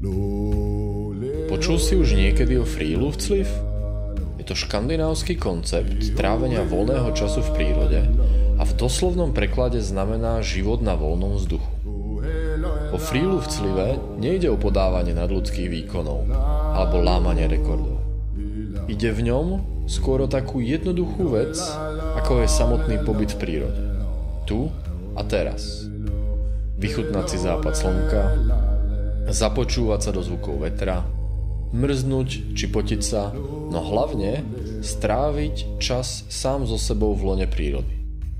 Počul si už niekedy o Friluftsliv? Je to škandinávsky koncept trávenia voľného času v prírode a v doslovnom preklade znamená život na voľnom vzduchu. Po Friluftslive nejde o podávanie nadľudských výkonov alebo lámanie rekordov. Ide v ňom skôr o takú jednoduchú vec, ako je samotný pobyt v prírode. Tu a teraz. Vychutnať si západ slnka, započúvať sa do zvukov vetra, mrznúť či potiť sa, no hlavne stráviť čas sám so sebou v lone prírody.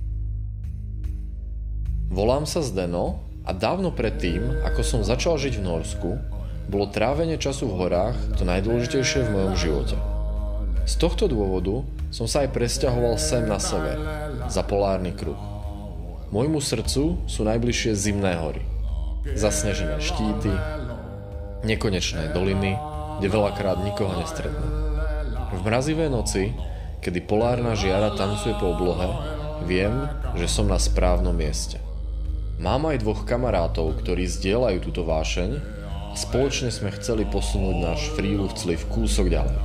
Volám sa Zdeno a dávno predtým, ako som začal žiť v Norsku, bolo trávenie času v horách to najdôležitejšie v mojom živote. Z tohto dôvodu som sa aj presťahoval sem na sever, za polárny kruh. Môjmu srdcu sú najbližšie zimné hory, zasnežené štíty, nekonečné doliny, kde veľakrát nikoho nestretnú. V mrazivé noci, kedy polárna žiara tancuje po oblohe, viem, že som na správnom mieste. Mám aj dvoch kamarátov, ktorí zdieľajú túto vášeň a spoločne sme chceli posunúť náš Friluftsliv kúsok ďalej.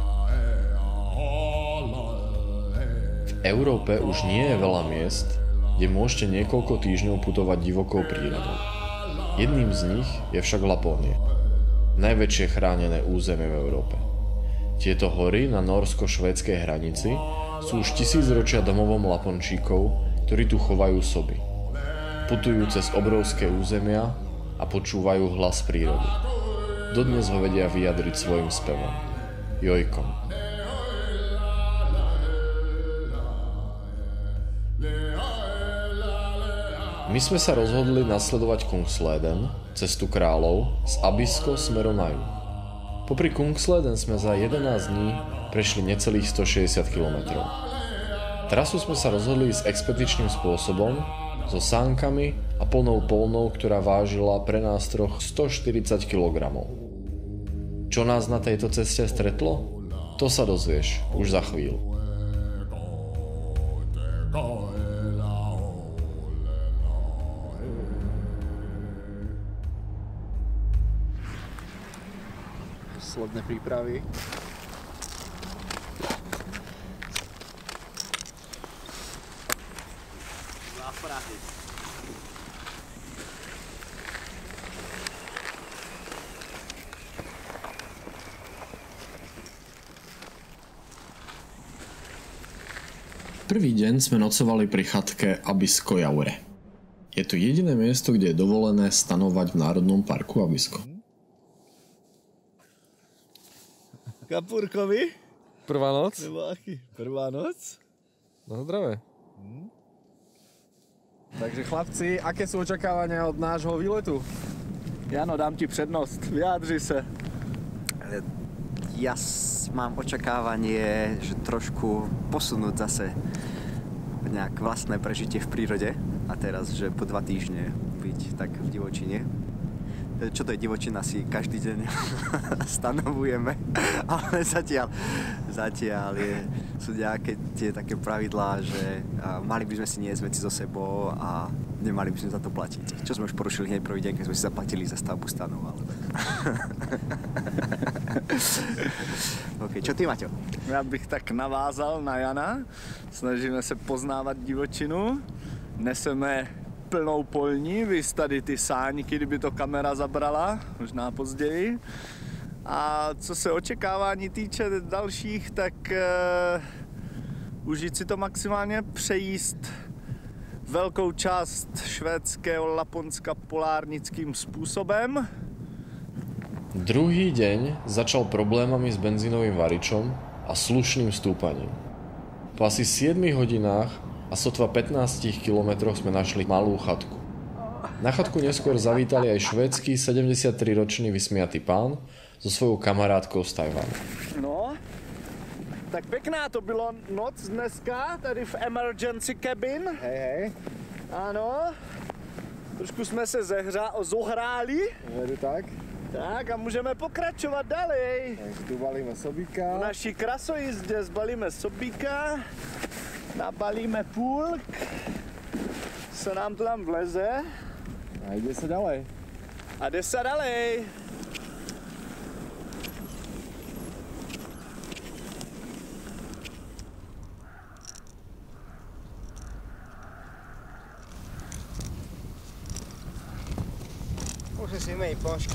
V Európe už nie je veľa miest, kde môžete niekoľko týždňov putovať divokou prírodou. Jedným z nich je však Lapónia, najväčšie chránené územie v Európe. Tieto hory na norsko-švédskej hranici sú už tisícročia domovom Lapončíkov, ktorí tu chovajú soby. Putujú cez obrovské územia a počúvajú hlas prírody. Dodnes ho vedia vyjadriť svojim spevom. Jojkom. My sme sa rozhodli nasledovať Kungsleden, cestu kráľov, z Abisko smerom na juh. Popri Kungsleden sme za 11 dní prešli necelých 160 km. Trasu sme sa rozhodli s expedičným spôsobom, so sánkami a plnou polnou, ktorá vážila pre nás troch 140 kg. Čo nás na tejto ceste stretlo? To sa dozvieš už za chvíľu. Posledné prípravy. Prvý deň sme nocovali pri chatke Abisko Jaure. Je to jediné miesto, kde je dovolené stanovať v Národnom parku Abisko. Kapurkovi? Prvá noc? Nebo aký? Prvá noc? No zdravé. Takže chlapci, aké sú očakávania od nášho výletu? Jano, dám ti přednost. Vyjádři se. Ja mám očakávanie, že trošku posunúť zase nejak vlastné prežitie v prírode a teraz, že po 2 týždne byť tak v divočine. Čo to je divočina, si každý deň stanovujeme, ale zatiaľ sú nejaké tie také pravidlá, že mali by sme si niesť veci so sebou a nemali by sme za to platiť. Čo sme už porušili hneď prvý deň, keď sme si zaplatili za stavbu stanov, ale tak. OK, čo ty, Maťo? Já bych tak navázal na Jana. Snažíme se poznávat divočinu. Neseme plnou polní, vys tady ty sáňky, kdyby to kamera zabrala, možná později. A co se očekávání týče dalších, tak užít si to maximálně, přejíst velkou část švédského Laponska polárnickým způsobem. Druhý deň začal problémami s benzínovým varičom a slušným stúpaním. Po asi 7 hodinách a sotva 15 kilometroch sme našli malú chatku. Na chatku neskôr zavítali aj švédsky 73-ročný vysmiatý pán so svojou kamarátkou z Tajvanu. No, tak pěkná to bylo noc dneska, tady v emergency cabin. Hej. Ano, trošku jsme se zohráli. Vedu tak. Tak a můžeme pokračovat dalej. Takže tu balíme sobíka. V naší krasojízdě zbalíme sobíka, nabalíme půlk, se nám to tam vleze. A ide sa ďalej. A jde se dalej. Musím si vymeniť ponožky.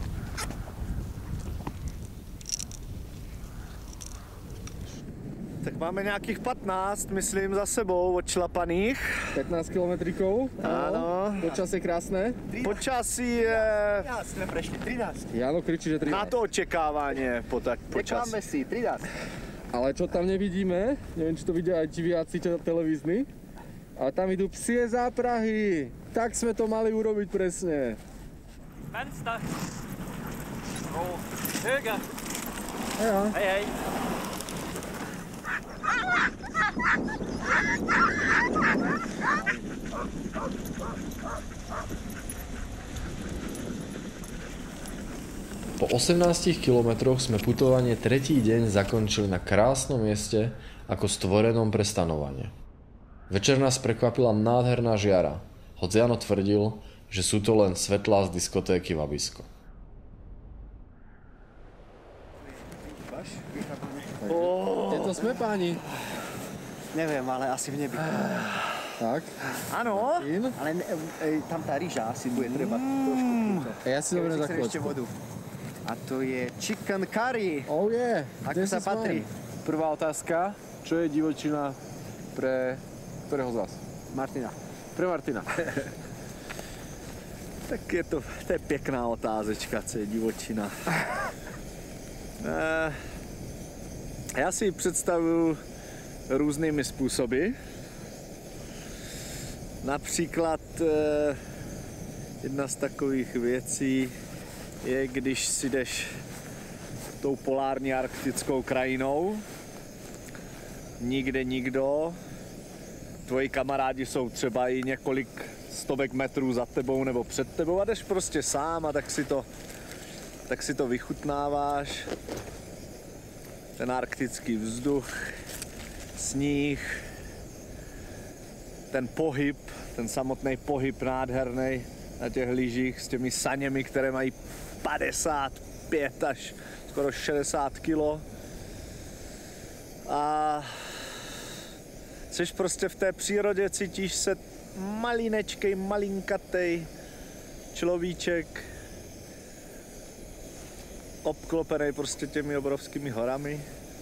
Tak máme nějakých 15, myslím, za sebou odšlapaných. 15 kilometrikov. Áno. Počasie krásne. Počasí je 13 sme prešli, 13. Jano kričí, že 13. na to očekávanie počasí. Nekáme si, 13. Ale čo tam nevidíme, neviem, či to vidia aj diváci televízni, ale tam idú psie záprahy. Tak sme to mali urobiť presne. Fenster. Oh, höger. Ja. Hej, hej. Po 18 kilometroch sme putovanie tretí deň zakončili na krásnom mieste ako stvorenom pre stanovanie. Večer nás prekvapila nádherná žiara, hoď Jano tvrdil, že sú to len svetlá z diskotéky Vabisko. Kde to sme, páni? Neviem, ale asi v nebi. Tak. Áno. Ale tam tá rýža asi bude treba trošku túto. Ja si dobre za ešte chvíľočku. vodu. A to je chicken curry. Oh yeah. Ako sa patrí? Prvá otázka. Čo je divočina pre ktorého z vás? Martina. Pre Martina. Tak to je pěkná otázečka, co je divočina. Já si ji představuju různými způsoby. Například jedna z takových věcí je, když si jdeš tou polární arktickou krajinou, nikde nikdo, tvoji kamarádi jsou třeba i několik stovek metrů za tebou nebo před tebou a jdeš prostě sám a tak si to vychutnáváš. Ten arktický vzduch, sníh, ten pohyb, ten samotný pohyb nádherný na těch lyžích s těmi saněmi, které mají 55 až skoro 60 kilo. A jsi prostě v té přírodě, cítíš se malinečkej, malinkatej človíček, obklopený prostě těmi obrovskými horami.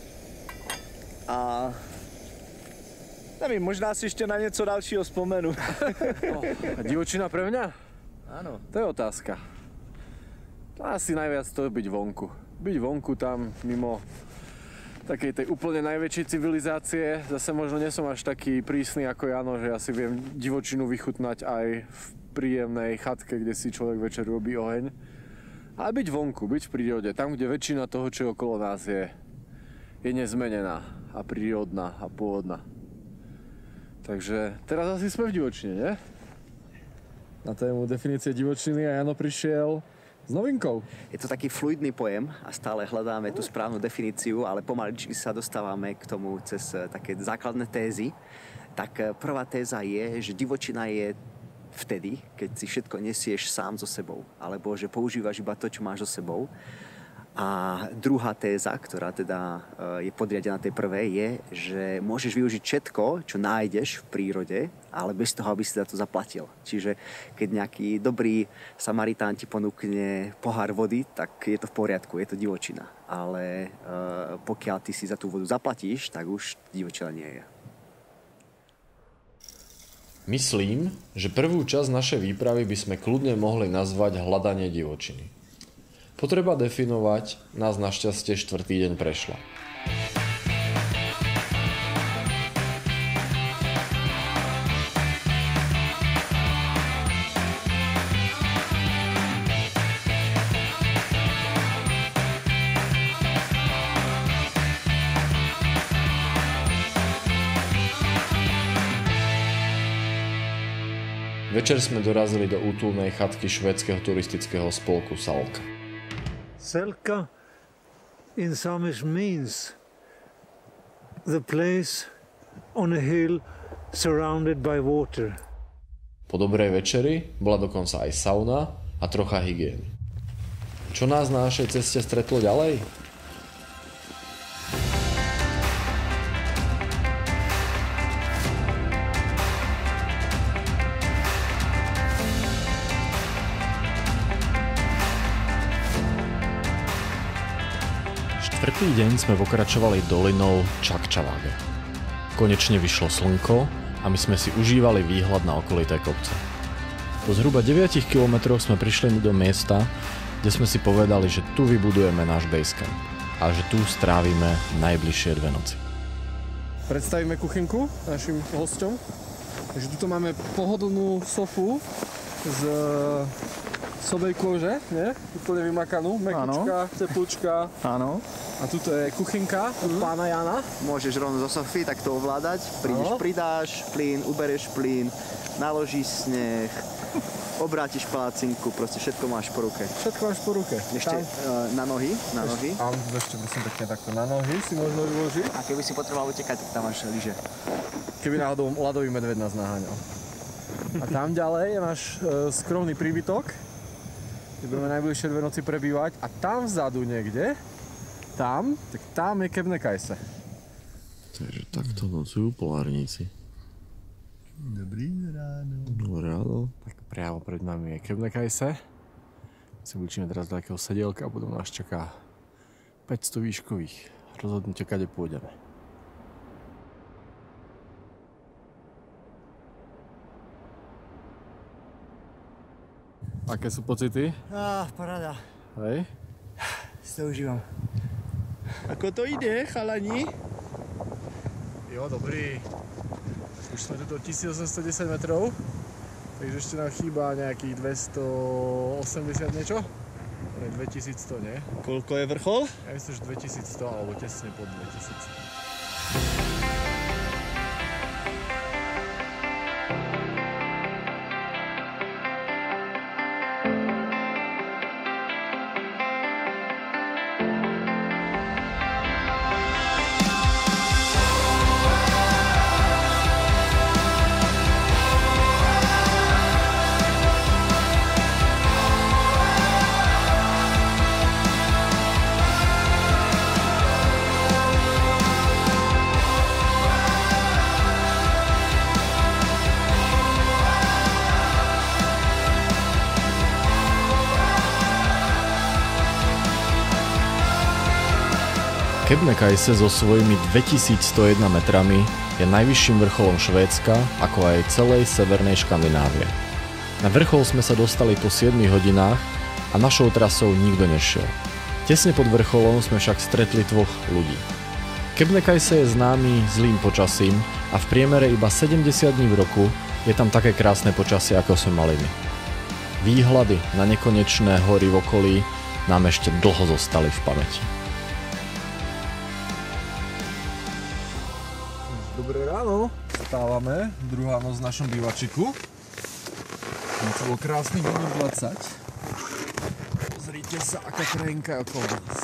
A nevím, možná si ještě na něco dalšího vzpomenu. A divočina pre mňa? Áno. To je otázka. Asi najviac to je byť vonku. Byť vonku tam mimo takej tej úplne najväčšej civilizácie. Zase možno nie som až taký prísny ako Jano, že ja si viem divočinu vychutnať aj v príjemnej chatke, kde si človek večer robí oheň. Ale byť vonku, byť v prírode, tam, kde väčšina toho, čo je okolo nás je nezmenená a prírodná a pôvodná. Takže teraz asi sme v divočine, nie? Na tému definície divočiny a Jano prišiel s novinkou. Je to taký fluidný pojem a stále hľadáme tú správnu definíciu, ale pomaličky sa dostávame k tomu cez také základné tézy. Tak prvá téza je, že divočina je vtedy, keď si všetko nesieš sám so sebou, alebo že používaš iba to, čo máš so sebou. A druhá téza, ktorá teda je podriadená tej prvej, je, že môžeš využiť všetko, čo nájdeš v prírode, ale bez toho, aby si za to zaplatil. Čiže keď nejaký dobrý Samaritán ti ponúkne pohár vody, tak je to v poriadku, je to divočina. Ale pokiaľ ty si za tú vodu zaplatíš, tak už divočina nie je. Myslím, že prvú časť našej výpravy by sme kľudne mohli nazvať hľadanie divočiny. Potreba definovať nás našťastie 4. deň prešla. Večer sme dorazili do útulnej chatky švédskeho turistického spolku Salka. Selka in Samish means the place on a hill surrounded by water. Po dobrej večeri bola dokonca aj sauna a trocha hygieny. Čo nás na našej ceste stretlo ďalej? Štvrtý deň sme pokračovali dolinou Čakčavage. Konečne vyšlo slnko a my sme si užívali výhľad na okolité kopce. Po zhruba 9 kilometroch sme prišli do miesta, kde sme si povedali, že tu vybudujeme náš basecamp a že tu strávime najbližšie 2 noci. Predstavíme kuchynku našim hosťom. Takže tuto máme pohodlnú sofu z sobej kože, nie? Úplne vymakanú, mekučka, teplúčka. Áno. A tuto je kuchynka od pána Jana. Môžeš rovno zo sofy takto ovládať. Prídeš, pridáš plyn, ubereš plyn, naložíš sneh, obrátiš palacinku, proste všetko máš po ruke. Všetko máš po ruke. Ešte na nohy. Áno, ešte prosím pekne takto na nohy si možno vyložiť. A keby si potreboval utekať, tak tam máš lyže. Keby náhodou ľadový medveď nás naháňal. A tam ďalej je náš skromný príbytok, kde budeme najbližšie 2 noci prebývať. A tam vzadu niekde, tam je Kebnekaise. Takže takto nocujú polárníci. Dobrý ráno. Dobré ráno. Tak priamo pred nami je Kebnekaise. My sa vlčíme teraz do takého sedielka a potom nás čaká 500 výškových. Rozhodnutie, kade pôjdeme. Aké sú pocity? Paráda. Hej? Si to užívam. Ako to ide, chalani? Jo, dobrý. Už sme tu do 1810 metrov, takže ešte nám chýba nejakých 280 niečo? 2100, nie? Koľko je vrchol? Ja myslím, že 2100 alebo tesne pod 2000. Kebnekaise so svojimi 2101 metrami je najvyšším vrcholom Švédska, ako aj celej severnej Škandinávie. Na vrchol sme sa dostali po 7 hodinách a našou trasou nikto nešiel. Tesne pod vrcholom sme však stretli 2 ľudí. Kebnekaise je známy zlým počasím a v priemere iba 70 dní v roku je tam také krásne počasie, ako sme mali my. Výhľady na nekonečné hory v okolí nám ešte dlho zostali v pamäti. Dobré ráno. Stávame, druhá noc v našom bývačiku. To bolo krásnych minút 20. Pozrite sa, aká krajinka je okolo nás.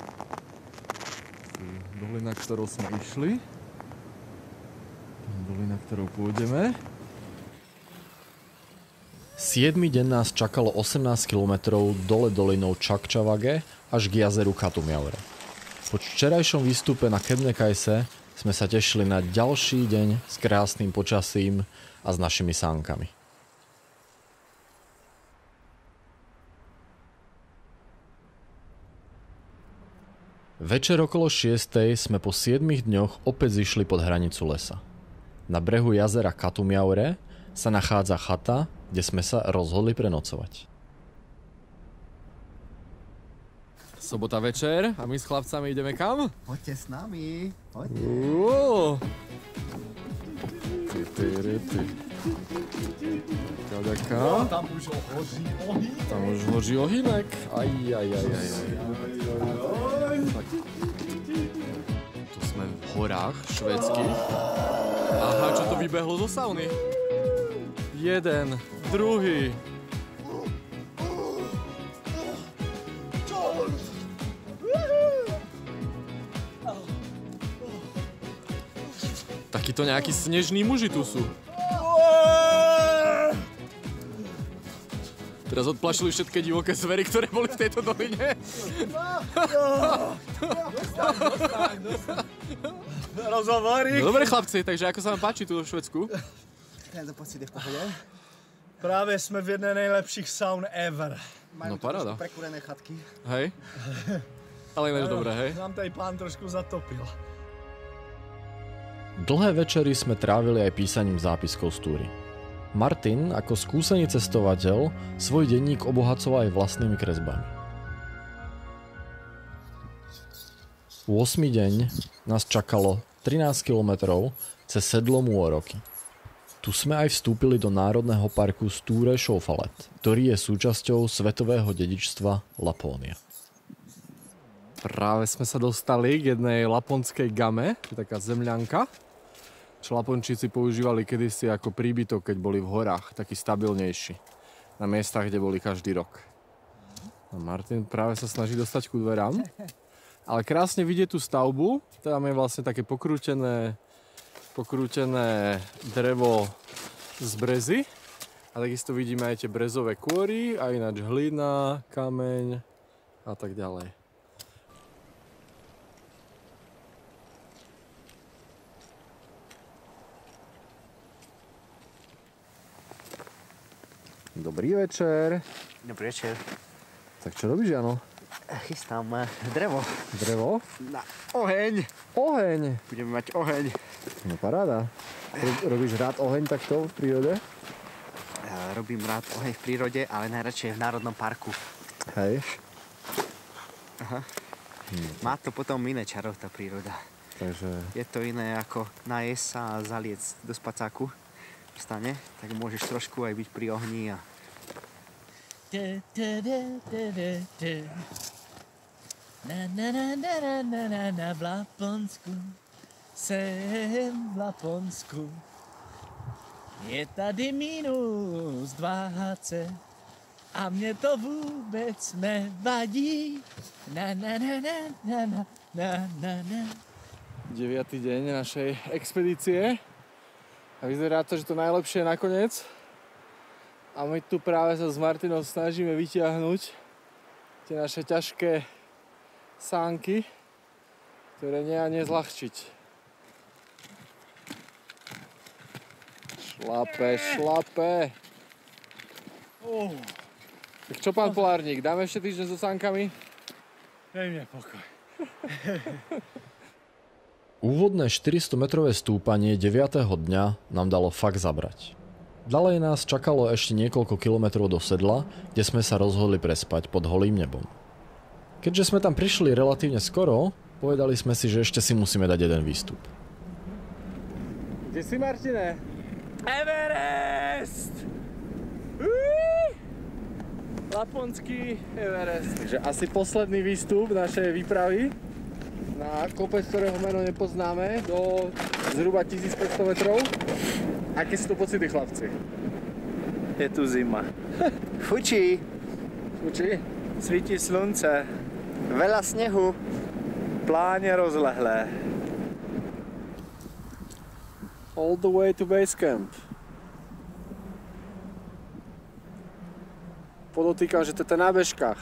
Dolina, ktorou sme išli. Dolina, ktorou pôjdeme. 7. deň nás čakalo 18 km dole dolinou Čakčavage až k jazeru Katumiaure. Po včerajšom výstupe na Kebnekaise sme sa tešili na ďalší deň s krásnym počasím a s našimi sánkami. Večer okolo 6. sme po 7 dňoch opäť zišli pod hranicu lesa. Na brehu jazera Katumiaure sa nachádza chata, kde sme sa rozhodli prenocovať. Sobota večer a my s chlapcami ideme kam? Poďte s nami. Poďte. Tam už hoří ohýnek. Aj. Tu sme v horách švédskych. Aha, čo to vybehlo zo sauny? Jeden, druhý. Takíto nejakí snežní muži tu sú. Teraz odplašili všetky divoké zvery, ktoré boli v tejto doline. Rozhovory. No dobre chlapci, takže ako sa vám páči tu v Švédsku? Tento pocit je v pohode. Právě jsme v jedné nejlepších saun ever. No paráda. Prekúrené chatky. Hej. Ale ináč dobré, hej? Nám tady pán trošku zatopil. Dlhé večery sme trávili aj písaním zápiskov z túry. Martin, ako skúsený cestovateľ, svoj denník obohacoval aj vlastnými kresbami. 8. deň nás čakalo 13 km cez sedlo Múoroky. Tu sme aj vstúpili do národného parku Sture Šoufalet, ktorý je súčasťou svetového dedičstva Lapónia. Práve sme sa dostali k jednej laponskej game, to je taká zemľanka, čo Lapončíci používali kedysi ako príbytok, keď boli v horách, taký stabilnejší, na miestach, kde boli každý rok. A Martin práve sa snaží dostať ku dverám, ale krásne vidieť tú stavbu, tam je vlastne také pokrútené drevo z brezy a takisto vidíme aj tie brezové kôry a ináč hlina, kameň a tak ďalej. Dobrý večer. Dobrý večer. Tak čo robíš, Jano? Chystám drevo. Drevo? Na oheň. Oheň. Budeme mať oheň. No paráda. Robíš rád oheň takto v prírode? Robím rád oheň v prírode, ale najradšej v národnom parku. Hej. Aha. Má to potom iné čaro, tá príroda. Takže... Je to iné ako najesť sa a zaliec do spacáku v stane, tak môžeš trošku aj byť pri ohni a... V Laponsku, jsem v Laponsku, je tady -20 a mě to vůbec nevadí. Na. 9. deň našej expedície a vyzerá to, že to najlepšie je nakoniec. A my tu práve sa s Martinom snažíme vytiahnuť tie naše ťažké sánky, ktoré nie a nezľahčiť. Šlape. Tak čo, pán polárnik, dáme ešte týždeň so sánkami? Dej mne pokoj. Úvodné 400-metrové stúpanie 9. dňa nám dalo fakt zabrať. Ďalej nás čakalo ešte niekoľko kilometrov do sedla, kde sme sa rozhodli prespať pod holým nebom. Keďže sme tam prišli relatívne skoro, povedali sme si, že ešte si musíme dať jeden výstup. Kde si, Martine? Everest! Laponský Everest. Takže asi posledný výstup našej výpravy na kopec, ktorého meno nepoznáme, do zhruba 1500 metrov. Aké sú to pocity, chlapci? Je tu zima. Fučí. Svítí slunce. Veľa snehu. Pláně rozlehlé. All the way to base camp. Podotýkam, že to je na bežkách.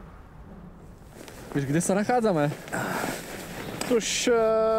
Víš, kde sa nachádzame? Už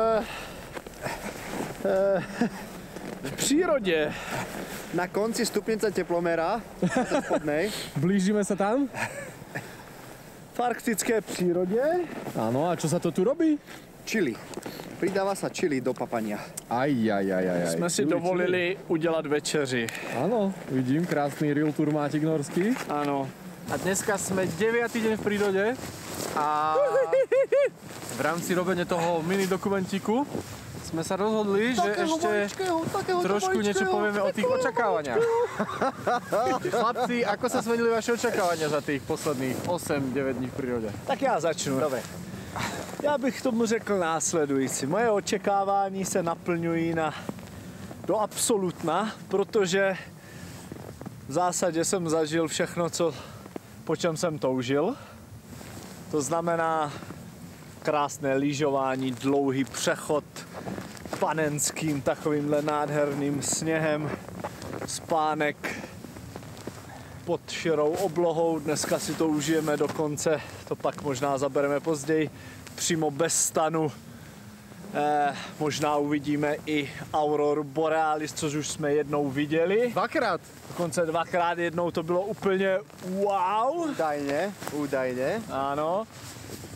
v přírodě. Na konci stupnice teplomera, spodnej. Blížime sa tam? V arktické přírodě. Áno, a čo sa to tu robí? Čili. Pridáva sa čili do papania. Aj. Jsme si dovolili udělat večeři. Áno, vidím, krásny real tour mátik norský. Ano. A dneska sme 9. deň v prírode a v rámci robenia toho mini dokumentíku sme sa rozhodli, že ešte trošku niečo povieme o tých očakávaniach. Chlapci, ako sa zmenili vaše očakávania za tých posledných 8-9 dní v prírode? Tak já začnu. Dobre. Já bych tomu řekl následující. Moje očekávání se naplňují do absolutna, protože v zásadě jsem zažil všechno, po čem jsem toužil. To znamená krásné lyžování, dlouhý přechod panenským takovýmhle nádherným sněhem, spánek pod širou oblohou. Dneska si to užijeme dokonce, to pak možná zabereme později, přímo bez stanu. Možná uvidíme i auroru borealis, což už jsme jednou viděli. Dvakrát. Dokonce dvakrát, jednou to bylo úplně wow. Údajne. Áno.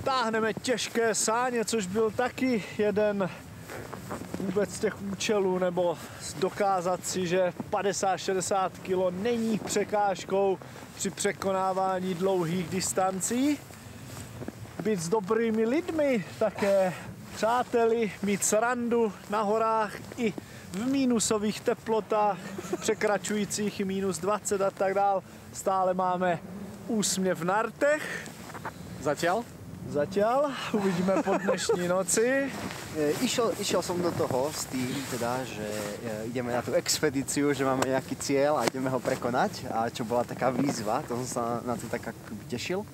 táhneme těžké sáně, což byl taky jeden vůbec těch účelů, nebo dokázat si, že 50-60 kg není překážkou při překonávání dlouhých distancí. Být s dobrými lidmi, také přáteli, mít srandu na horách i v mínusových teplotách, překračujících i -20 a tak dál. Stále máme úsměv na rtech. Zatiaľ? Zatiaľ, uvidíme po dnešní noci. Išiel som do toho s tým, teda, že ideme na tú expedíciu, že máme nejaký cieľ a ideme ho prekonať. A čo bola taká výzva, to som sa na to tak akoby tešil.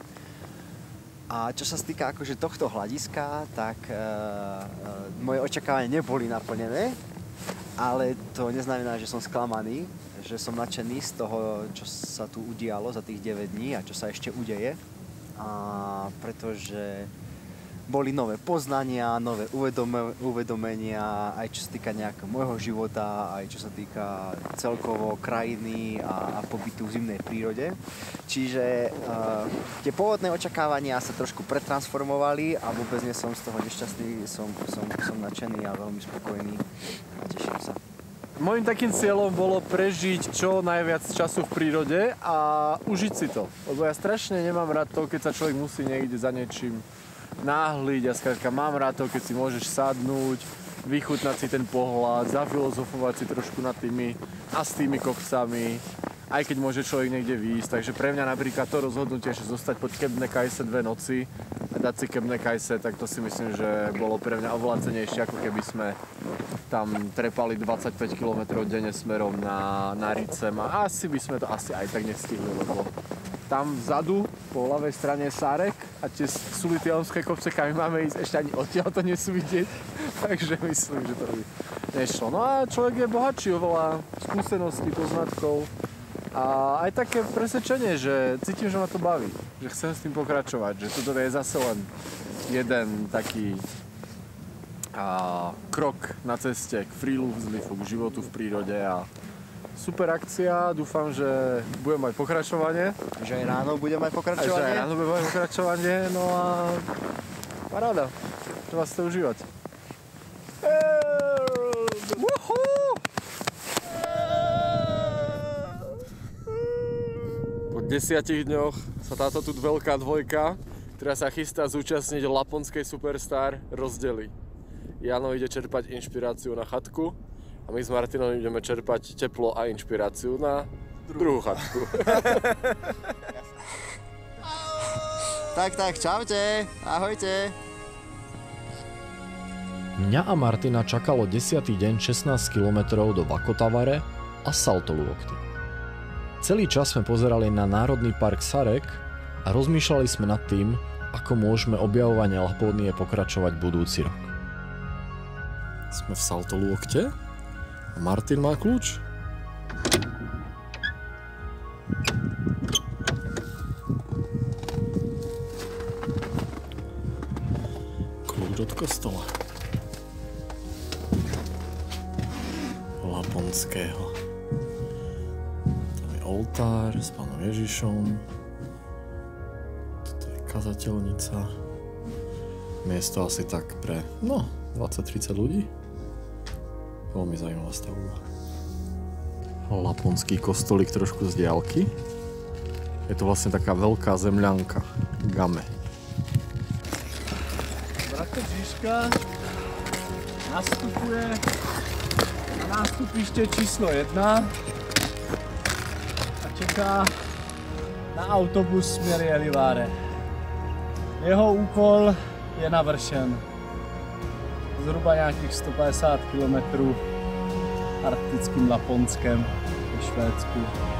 A čo sa týka akože tohto hľadiska, tak moje očakávania neboli naplnené, ale to neznamená, že som sklamaný, že som nadšený z toho, čo sa tu udialo za tých 9 dní a čo sa ešte udeje. Pretože boli nové poznania, nové uvedomenia, aj čo sa týka nejakého môjho života, aj čo sa týka celkovo krajiny a pobytu v zimnej prírode. Čiže tie pôvodné očakávania sa trošku pretransformovali a vôbec nie som z toho nešťastný, som nadšený a veľmi spokojný a teším sa. Mojím takým cieľom bolo prežiť čo najviac času v prírode a užiť si to. Lebo ja strašne nemám rád to, keď sa človek musí niekde za niečím náhliť a skrátka mám rád to, keď si môžeš sadnúť, vychutnať si ten pohľad, zafilozofovať si trošku nad tými a s tými kopcami, aj keď môže človek niekde výjsť. Takže pre mňa napríklad to rozhodnutie, že zostať pod Kebnekaise 2 noci a dať si Kebnekaise, tak to si myslím, že bolo pre mňa oveľa cenejšie, ako keby sme tam trepali 25 km denne smerom na Ricem a asi by sme to asi aj tak nestihli, lebo tam vzadu po ľavej strane je Sárek a tie Sulitianské kopce, kam máme ísť, ešte ani odtiaľ to nesú vidieť, takže myslím, že to by nešlo. No a človek je bohatší, oveľa skúseností, poznatkov a aj také presvedčenie, že cítim, že ma to baví, že chcem s tým pokračovať, že toto je zase len jeden taký krok na ceste k freelufzlifu, k životu v prírode a super akcia, dúfam, že budem mať pokračovanie. Že aj ráno budem mať pokračovanie? Že aj ráno budem mať pokračovanie, no a paráda, treba si to užívať. Po 10 dňoch sa táto tu veľká dvojka, ktorá sa chystá zúčastniť Laponskej Superstar, rozdelí. Jano ide čerpať inšpiráciu na chatku a my s Martinom ideme čerpať teplo a inšpiráciu na druhú chatku. Tak, čaute, ahojte. Mňa a Martina čakalo 10. deň 16 km do Vakotavare a Saltoluokty. Celý čas sme pozerali na Národný park Sarek a rozmýšľali sme nad tým, ako môžeme objavovanie Lapónie pokračovať budúci rok. Sme v Saltoluokte a Martin má kľúč. Kľúč od kostola Laponského. Tam je oltár s Pánom Ježišom. Toto je kazateľnica. Miesto asi tak pre 20-30 ľudí. Veľmi zaujímavá stavba. Laponský kostolík trošku z diaľky. Je to vlastne taká veľká zemľanka. Game. Bratr Žižka nastupuje na nástupište číslo 1 a čeká na autobus směr Gällivare. Jeho úkol je navršen. Zhruba nějakých 150 km arktickým Laponskem ve Švédsku.